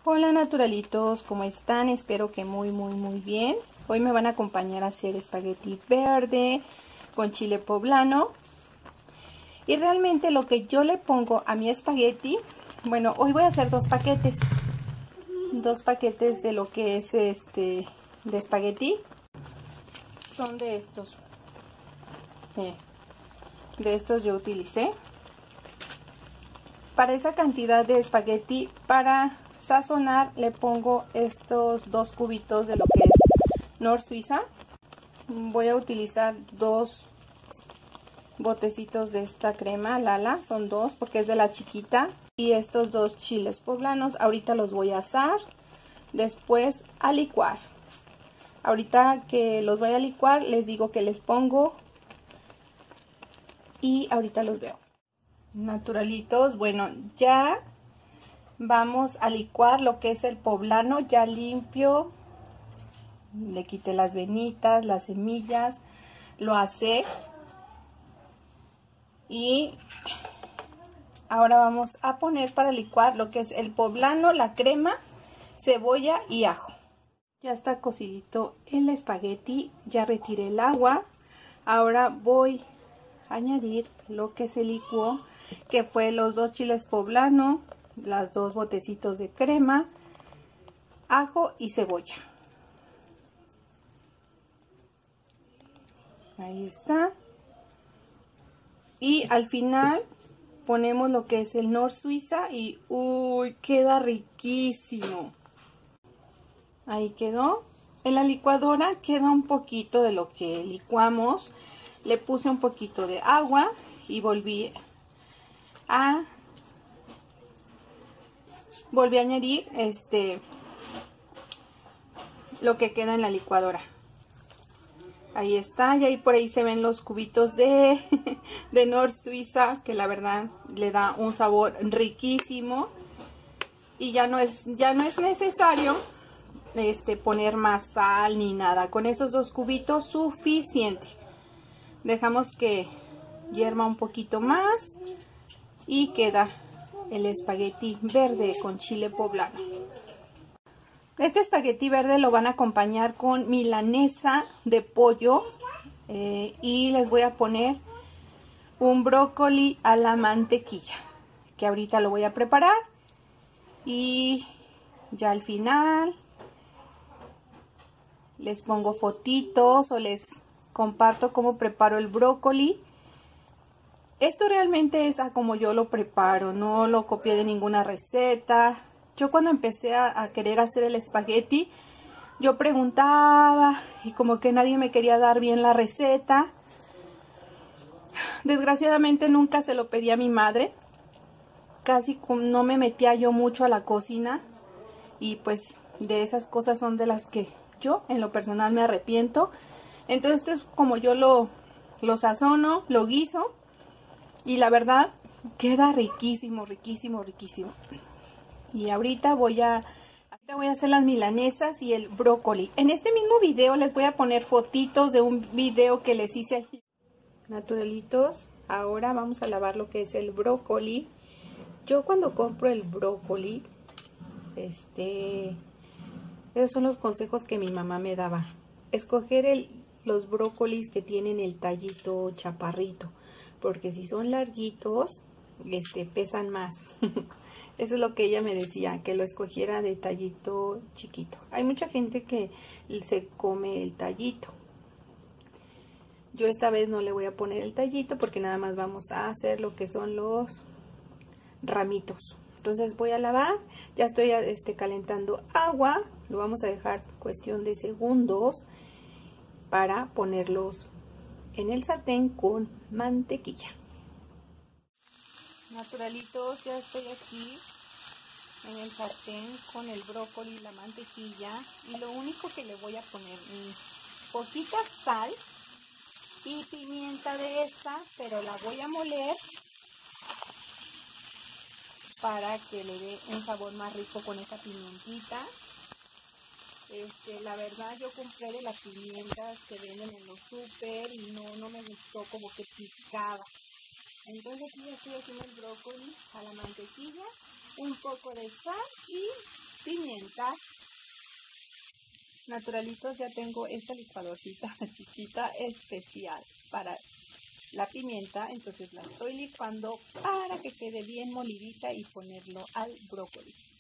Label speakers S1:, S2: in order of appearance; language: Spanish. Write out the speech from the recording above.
S1: Hola naturalitos, ¿cómo están? Espero que muy bien. Hoy me van a acompañar a hacer espagueti verde con chile poblano. Y realmente lo que yo le pongo a mi espagueti, bueno, hoy voy a hacer dos paquetes de lo que es de espagueti. Son de estos. De estos yo utilicé. Para esa cantidad de espagueti, para sazonar le pongo estos 2 cubitos de lo que es Nor Suiza. Voy a utilizar 2 botecitos de esta crema Lala, son 2 porque es de la chiquita, y estos 2 chiles poblanos. Ahorita los voy a asar, después a licuar. Ahorita que los voy a licuar les digo que les pongo y ahorita los veo. Naturalitos, bueno, ya vamos a licuar lo que es el poblano ya limpio. Le quité las venitas, las semillas, lo asé. Y ahora vamos a poner para licuar lo que es el poblano, la crema, cebolla y ajo. Ya está cocidito el espagueti, ya retiré el agua. Ahora voy a añadir lo que se licuó, que fue los 2 chiles poblano, los 2 botecitos de crema, ajo y cebolla. Ahí está. Y al final ponemos lo que es el Nor Suiza y uy, queda riquísimo. Ahí quedó. En la licuadora queda un poquito de lo que licuamos. Le puse un poquito de agua y volví a añadir lo que queda en la licuadora. Ahí está, y ahí por ahí se ven los cubitos de Nor Suiza, que la verdad le da un sabor riquísimo. Y ya no es necesario poner más sal ni nada. Con esos 2 cubitos suficiente. Dejamos que hierva un poquito más y queda el espagueti verde con chile poblano. Este espagueti verde lo van a acompañar con milanesa de pollo y les voy a poner un brócoli a la mantequilla, que ahorita lo voy a preparar. Y ya al final les pongo fotitos o les comparto cómo preparo el brócoli. Esto realmente es a como yo lo preparo, no lo copié de ninguna receta. Yo cuando empecé a querer hacer el espagueti, yo preguntaba y como que nadie me quería dar bien la receta. Desgraciadamente nunca se lo pedí a mi madre. Casi no me metía yo mucho a la cocina. Y pues de esas cosas son de las que yo en lo personal me arrepiento. Entonces esto es como yo lo sazono, lo guiso. Y la verdad queda riquísimo, riquísimo, riquísimo. Y ahorita voy a hacer las milanesas y el brócoli. En este mismo video les voy a poner fotitos de un video que les hice aquí. Naturalitos, ahora vamos a lavar lo que es el brócoli. Yo cuando compro el brócoli, esos son los consejos que mi mamá me daba. Escoger los brócolis que tienen el tallito chaparrito, porque si son larguitos, pesan más. Eso es lo que ella me decía, que lo escogiera de tallito chiquito. Hay mucha gente que se come el tallito. Yo esta vez no le voy a poner el tallito porque nada más vamos a hacer lo que son los ramitos. Entonces voy a lavar, ya estoy calentando agua, lo vamos a dejar cuestión de segundos para ponerlos en el sartén con mantequilla. Naturalitos, ya estoy aquí en el sartén con el brócoli y la mantequilla y lo único que le voy a poner poquita sal y pimienta de esta, pero la voy a moler para que le dé un sabor más rico con esta pimentita. La verdad yo compré de las pimientas que venden en los súper y no me gustó, como que picaba. Entonces estoy haciendo el brócoli a la mantequilla, un poco de sal y pimienta. licuadorcita. Naturalitos, ya tengo esta licuadorcita chiquita especial para la pimienta, entonces la estoy licuando para que quede bien molidita y ponerlo al brócoli.